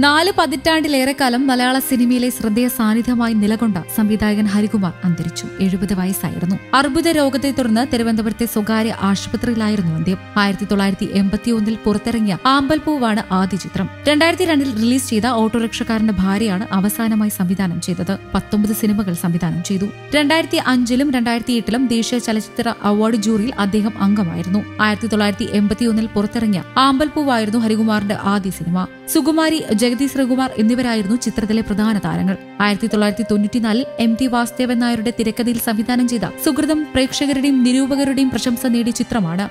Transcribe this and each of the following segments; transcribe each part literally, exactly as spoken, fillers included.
നാല് പതിറ്റാണ്ടിലേറെക്കാലം മലയാള സിനിമയിലെ ശ്രദ്ധേയ സാന്നിധ്യമായി നിലകൊണ്ട സംവിധായകൻ ഹരികുമാർ അന്തരിച്ചു. എഴുപത് വയസ്സായിരുന്നു. അർബുദ രോഗത്തെ തുടർന്ന് തിരുവനന്തപുരത്തെ സ്വകാര്യ ആശുപത്രിയിലായിരുന്നു അന്ത്യം. ആയിരത്തി തൊള്ളായിരത്തി എൺപത്തിയൊന്നിൽ പുറത്തിറങ്ങിയ ആമ്പൽപ്പൂവാണ് ആദ്യ ചിത്രം. രണ്ടായിരത്തി രണ്ടിൽ റിലീസ് ചെയ്ത ഓട്ടോറിക്ഷക്കാരന്റെ ഭാര്യയാണ് അവസാനമായി സംവിധാനം ചെയ്തത്. പത്തൊമ്പത് സിനിമകൾ സംവിധാനം ചെയ്തു. രണ്ടായിരത്തി അഞ്ചിലും രണ്ടായിരത്തി എട്ടിലും ദേശീയ ചലച്ചിത്ര അവാർഡ് ജൂറിയിൽ അദ്ദേഹം അംഗമായിരുന്നു. ആയിരത്തി തൊള്ളായിരത്തി എൺപത്തിയൊന്നിൽ പുറത്തിറങ്ങിയ ആമ്പൽപ്പൂവായിരുന്നു ഹരികുമാറിന്റെ ആദ്യ സിനിമ. സുകുമാരി, ജഗതി ശ്രീകുമാർ എന്നിവരായിരുന്നു ചിത്രത്തിലെ പ്രധാന താരങ്ങൾ. ആയിരത്തി തൊള്ളായിരത്തി തൊണ്ണൂറ്റിനാലിൽ എം ടി വാസുദേവൻ നായരുടെ തിരക്കഥയിൽ സംവിധാനം ചെയ്ത സുഹൃതം പ്രേക്ഷകരുടെയും നിരൂപകരുടെയും പ്രശംസ നേടിയ ചിത്രമാണ്.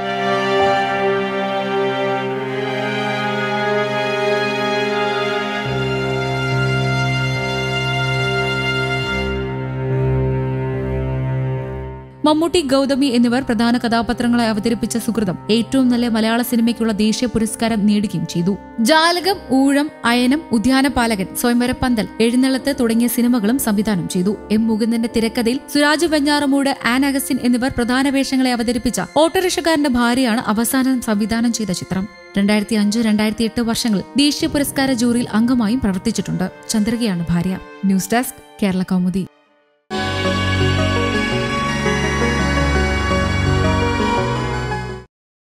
മമ്മൂട്ടി, ഗൗതമി എന്നിവർ പ്രധാന കഥാപാത്രങ്ങളെ അവതരിപ്പിച്ച സുഹൃതം ഏറ്റവും നല്ല മലയാള സിനിമയ്ക്കുള്ള ദേശീയ പുരസ്കാരം നേടുകയും ചെയ്തു. ജാലകം, ഊഴം, അയനം, ഉദ്യാനപാലകൻ, സ്വയംവരപ്പന്തൽ, എഴുന്നള്ളത്ത് തുടങ്ങിയ സിനിമകളും സംവിധാനം ചെയ്തു. എം മുകുന്ദന്റെ തിരക്കഥയിൽ സുരാജ് വെഞ്ഞാറമൂട്, ആൻ അഗസ്റ്റിൻ എന്നിവർ പ്രധാന വേഷങ്ങളെ അവതരിപ്പിച്ച ഓട്ടോറിക്ഷക്കാരന്റെ ഭാര്യയാണ് അവസാനം സംവിധാനം ചെയ്ത ചിത്രം. രണ്ടായിരത്തി അഞ്ച് രണ്ടായിരത്തി എട്ട് വർഷങ്ങളിൽ ദേശീയ പുരസ്കാര ജൂറിയിൽ അംഗമായും പ്രവർത്തിച്ചിട്ടുണ്ട്. ചന്ദ്രികയാണ് ഭാര്യ. News desk, Kerala Kaumudi.